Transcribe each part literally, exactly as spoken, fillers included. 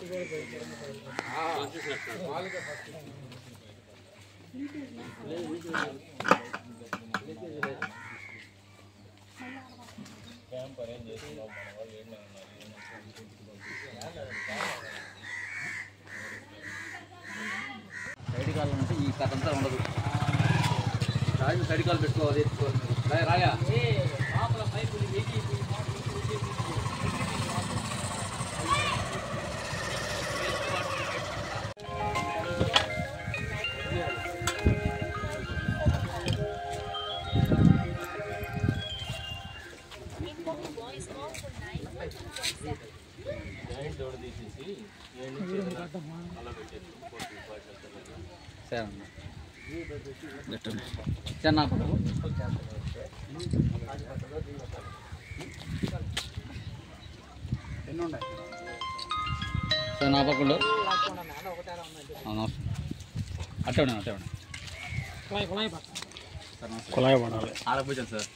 Side కాలం అంటే ఈ కథ అంతా ఉండదు. రాజు సైడ్ కాలు పెట్టుకోవాలి, ఎత్తుకోవాలి. రాగా చిన్న సార్ నా పక్కడు అట్టే ఉండండి అట్టే ఉండండి కుళాయి పడాలి ఆడపోయాను సార్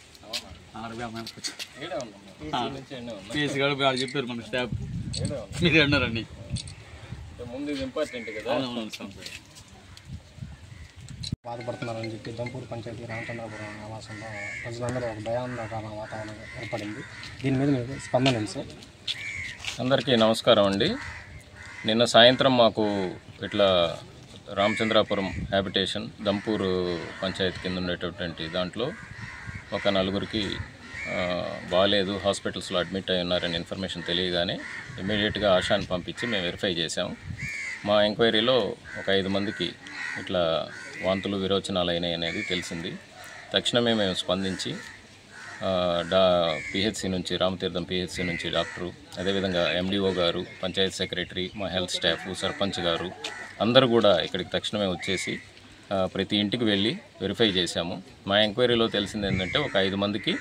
పీస్ గడిపి చెప్పారు మన స్టాఫ్ మీరు అన్నారండి ముందు ఇంపార్టెంట్ కదా. అవునవును సార్ బాధపడుతున్నారని చెప్పి దంపూర్ పంచాయతీ రామచంద్రపురం నివాసంలో ప్రజలందరూ ఒక భయాందోళన వాతావరణం ఏర్పడింది. దీని మీద మీకు స్పందన ఏంటి సార్? అందరికీ నమస్కారం అండి. నిన్న సాయంత్రం మాకు ఇట్లా రామచంద్రాపురం హ్యాబిటేషన్ దంపూర్ పంచాయతీ కింద ఉండేటటువంటి దాంట్లో ఒక నలుగురికి బాగాలేదు, హాస్పిటల్స్లో అడ్మిట్ అయి ఉన్నారని ఇన్ఫర్మేషన్ తెలియగానే ఇమీడియట్గా ఆశాని పంపించి మేము వెరిఫై చేసాము. మా ఎంక్వైరీలో ఒక ఐదు మందికి ఇట్లా వాంతులు విరోచనాలు అయినాయి అనేది తెలిసింది. తక్షణమే మేము స్పందించి డా పిహెచ్సి నుంచి రామతీర్థం పిహెచ్సి నుంచి డాక్టరు, అదేవిధంగా ఎండిఓ గారు, పంచాయతీ సెక్రటరీ, మా హెల్త్ స్టాఫ్, సర్పంచ్ గారు అందరూ కూడా ఇక్కడికి తక్షణమే వచ్చేసి ప్రతి ఇంటికి వెళ్ళి వెరిఫై చేశాము. మా ఎంక్వైరీలో తెలిసింది ఏంటంటే ఒక ఐదు మందికి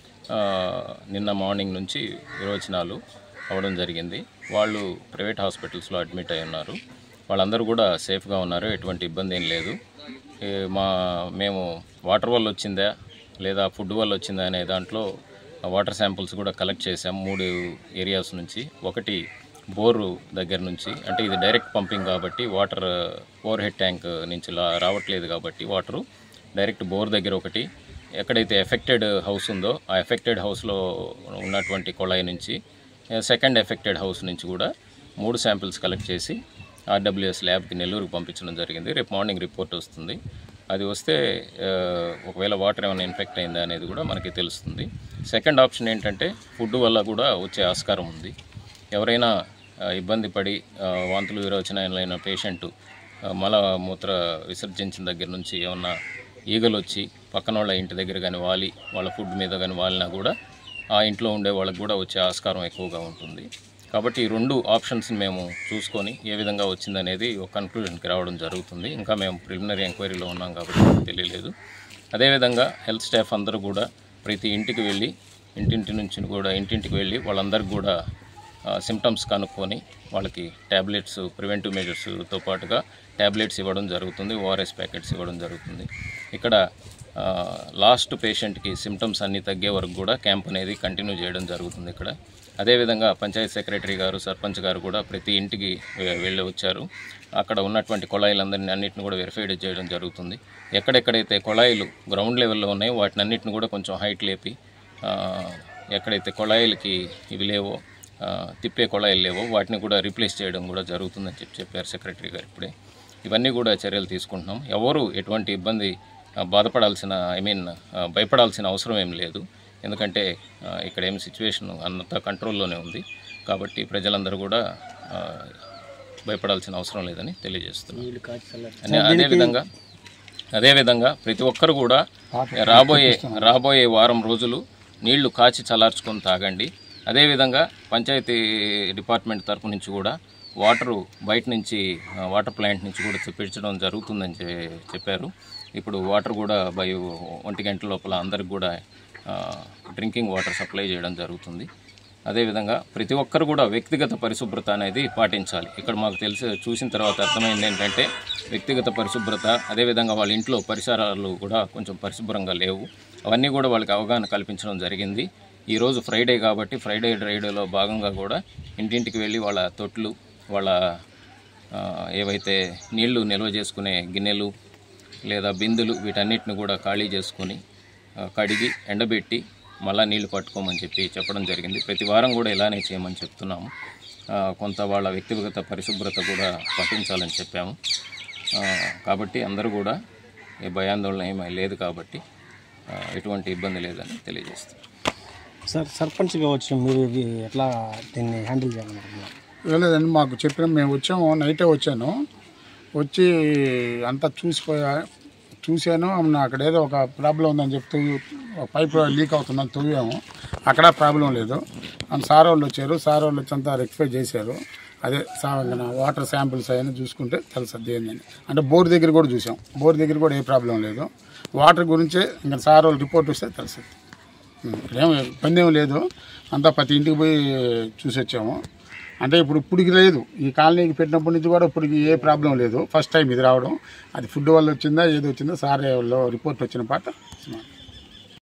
నిన్న మార్నింగ్ నుంచి విరోచనాలు అవ్వడం జరిగింది. వాళ్ళు ప్రైవేట్ హాస్పిటల్స్లో అడ్మిట్ అయి ఉన్నారు. వాళ్ళందరూ కూడా సేఫ్గా ఉన్నారు, ఎటువంటి ఇబ్బంది ఏం లేదు. మా మేము వాటర్ వల్ల వచ్చిందా లేదా ఫుడ్ వల్ల వచ్చిందా అనే దాంట్లో వాటర్ శాంపుల్స్ కూడా కలెక్ట్ చేసాం మూడు ఏరియాస్ నుంచి. ఒకటి బోరు దగ్గర నుంచి, అంటే ఇది డైరెక్ట్ పంపింగ్ కాబట్టి వాటర్ ఓవర్ హెడ్ ట్యాంక్ నుంచి రావట్లేదు కాబట్టి వాటరు డైరెక్ట్ బోర్ దగ్గర ఒకటి, ఎక్కడైతే ఎఫెక్టెడ్ హౌస్ ఉందో ఆ ఎఫెక్టెడ్ హౌస్లో ఉన్నటువంటి కొళాయి నుంచి, సెకండ్ ఎఫెక్టెడ్ హౌస్ నుంచి కూడా మూడు శాంపిల్స్ కలెక్ట్ చేసి ఆర్డబ్ల్యూఎస్ ల్యాబ్కి నెల్లూరుకి పంపించడం జరిగింది. రేపు మార్నింగ్ రిపోర్ట్ వస్తుంది. అది వస్తే ఒకవేళ వాటర్ ఏమైనా ఇన్ఫెక్ట్ అయిందా అనేది కూడా మనకి తెలుస్తుంది. సెకండ్ ఆప్షన్ ఏంటంటే ఫుడ్ వల్ల కూడా వచ్చే ఆస్కారం ఉంది. ఎవరైనా ఇబ్బంది పడి వాంతులు విరోచనాలైన పేషెంట్ మల మూత్ర విసర్జించిన దగ్గర నుంచి ఏమన్నా ఈగలు వచ్చి పక్కన వాళ్ళ ఇంటి దగ్గర కానీ వాలి వాళ్ళ ఫుడ్ మీద కానీ వాలినా కూడా ఆ ఇంట్లో ఉండే వాళ్ళకి కూడా వచ్చే ఆస్కారం ఎక్కువగా ఉంటుంది. కాబట్టి ఈ రెండు ఆప్షన్స్ని మేము చూసుకొని ఏ విధంగా వచ్చిందనేది ఒక కన్క్లూజన్కి రావడం జరుగుతుంది. ఇంకా మేము ప్రిలిమినరీ ఎంక్వైరీలో ఉన్నాం కాబట్టి తెలియలేదు. అదేవిధంగా హెల్త్ స్టాఫ్ అందరూ కూడా ప్రతి ఇంటికి వెళ్ళి ఇంటింటి నుంచి కూడా ఇంటింటికి వెళ్ళి వాళ్ళందరికీ కూడా సిమ్టమ్స్ కనుక్కొని వాళ్ళకి ట్యాబ్లెట్స్, ప్రివెంటివ్ మెజర్స్తో పాటుగా ట్యాబ్లెట్స్ ఇవ్వడం జరుగుతుంది, ఓఆర్ఎస్ ప్యాకెట్స్ ఇవ్వడం జరుగుతుంది. ఇక్కడ లాస్ట్ పేషెంట్కి సిమ్టమ్స్ అన్నీ తగ్గే వరకు కూడా క్యాంప్ అనేది కంటిన్యూ చేయడం జరుగుతుంది ఇక్కడ. అదేవిధంగా పంచాయతీ సెక్రటరీ గారు, సర్పంచ్ గారు కూడా ప్రతి ఇంటికి వెళ్ళి వచ్చారు. అక్కడ ఉన్నటువంటి కొళాయిలందరినీ అన్నింటిని కూడా వెరిఫైడ్ చేయడం జరుగుతుంది. ఎక్కడెక్కడైతే కొళాయిలు గ్రౌండ్ లెవెల్లో ఉన్నాయో వాటిని అన్నింటిని కూడా కొంచెం హైట్ లేపి, ఎక్కడైతే కొళాయిలకి ఇవి లేవో తిప్పే కొళాయిలు లేవో వాటిని కూడా రీప్లేస్ చేయడం కూడా జరుగుతుందని చెప్పి చెప్పారు సెక్రటరీ గారు ఇప్పుడే. ఇవన్నీ కూడా చర్యలు తీసుకుంటున్నాం. ఎవరు ఎటువంటి ఇబ్బంది బాధపడాల్సిన ఐ మీన్ భయపడాల్సిన అవసరం ఏం లేదు. ఎందుకంటే ఇక్కడ ఏమి సిచ్యువేషన్ అంతా కంట్రోల్లోనే ఉంది కాబట్టి ప్రజలందరూ కూడా భయపడాల్సిన అవసరం లేదని తెలియజేస్తున్నారు. అదేవిధంగా అదేవిధంగా ప్రతి ఒక్కరు కూడా రాబోయే రాబోయే వారం రోజులు నీళ్లు కాచి చల్లార్చుకొని తాగండి. అదేవిధంగా పంచాయతీ డిపార్ట్మెంట్ తరపు నుంచి కూడా వాటరు బయట నుంచి వాటర్ ప్లాంట్ నుంచి కూడా తెప్పించడం జరుగుతుందని చెప్పారు. ఇప్పుడు వాటర్ కూడా బై ఒంటి గంట లోపల అందరికి కూడా డ్రింకింగ్ వాటర్ సప్లై చేయడం జరుగుతుంది. అదేవిధంగా ప్రతి ఒక్కరు కూడా వ్యక్తిగత పరిశుభ్రత అనేది పాటించాలి. ఇక్కడ మాకు తెలిసి చూసిన తర్వాత అర్థమైంది ఏంటంటే వ్యక్తిగత పరిశుభ్రత, అదేవిధంగా వాళ్ళ ఇంట్లో పరిసరాలు కూడా కొంచెం పరిశుభ్రంగా లేవు. అవన్నీ కూడా వాళ్ళకి అవగాహన కల్పించడం జరిగింది. ఈరోజు ఫ్రైడే కాబట్టి ఫ్రైడే డ్రైడేలో భాగంగా కూడా ఇంటింటికి వెళ్ళి వాళ్ళ తొట్లు, వాళ్ళ ఏవైతే నీళ్లు నిల్వ చేసుకునే గిన్నెలు లేదా బిందులు వీటన్నిటిని కూడా ఖాళీ చేసుకొని కడిగి ఎండబెట్టి మళ్ళీ నీళ్లు పట్టుకోమని చెప్పి చెప్పడం జరిగింది. ప్రతి వారం కూడా ఇలానే చేయమని చెప్తున్నాము. కొంత వాళ్ళ వ్యక్తిగత పరిశుభ్రత కూడా పాటించాలని చెప్పాము. కాబట్టి అందరూ కూడా ఏ భయాందోళన ఏమీ లేదు కాబట్టి ఎటువంటి ఇబ్బంది లేదని తెలియజేస్తారు. సార్, సర్పంచ్గా వచ్చి మీరు ఇది ఎట్లా దీన్ని హ్యాండిల్ చేయాలనుకుంటున్నారు? లేదండి, మాకు చెప్పిన మేము వచ్చాము, నైటే వచ్చాను. వచ్చి అంతా చూసిపోయా చూశాను అక్కడ ఏదో ఒక ప్రాబ్లం ఉందని చెప్తూ పైప్ లీక్ అవుతుందని తవ్వాము. అక్కడ ప్రాబ్లం లేదు అని సార్ వాళ్ళు వచ్చారు. సార్ వాళ్ళు వచ్చి అంతా రెక్టిఫై చేశారు. అదే వాటర్ శాంపిల్స్ అవన్నీ చూసుకుంటే తెలుస్తుంది ఏంటని. అంటే బోర్ దగ్గర కూడా చూసాం, బోర్ దగ్గర కూడా ఏ ప్రాబ్లం లేదు. వాటర్ గురించే ఇంకా సార్ వాళ్ళు రిపోర్ట్ వస్తే తెలుస్తుంది. ఇక్కడేం ఇబ్బంది ఏం లేదు, అంతా ప్రతి ఇంటికి పోయి చూసి వచ్చాము. అంటే ఇప్పుడు ఇప్పటికి లేదు, ఈ కాలనీకి పెట్టినప్పటి నుంచి కూడా ఇప్పటికి ఏ ప్రాబ్లం లేదు. ఫస్ట్ టైం ఇది రావడం, అది ఫుడ్ వల్ల వచ్చిందా ఏది వచ్చిందో సార్ వాళ్ళు రిపోర్ట్ వచ్చిన పాట